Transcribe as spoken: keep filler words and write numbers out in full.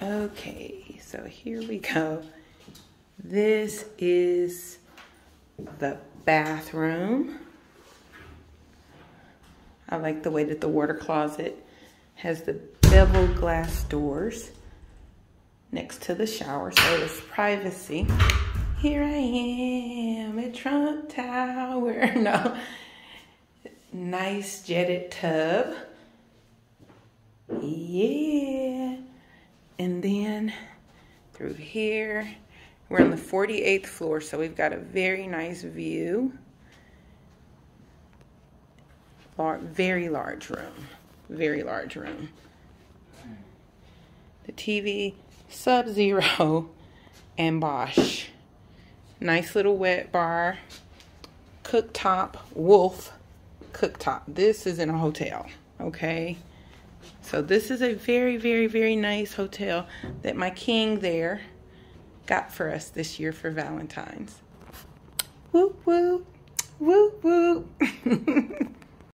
Okay, so here we go. This is the bathroom. I like the way that the water closet has the beveled glass doors next to the shower, so there's privacy. Here I am at Trump Tower. No. Nice jetted tub. Yeah. And then through here, we're on the forty-eighth floor, so we've got a very nice view. Lar- very large room. Very large room. The T V, Sub-Zero and Bosch. Nice little wet bar. Cooktop, Wolf cooktop. This is in a hotel, okay? So this is a very, very, very nice hotel that my king there got for us this year for Valentine's. Whoop, whoop, whoop, whoop.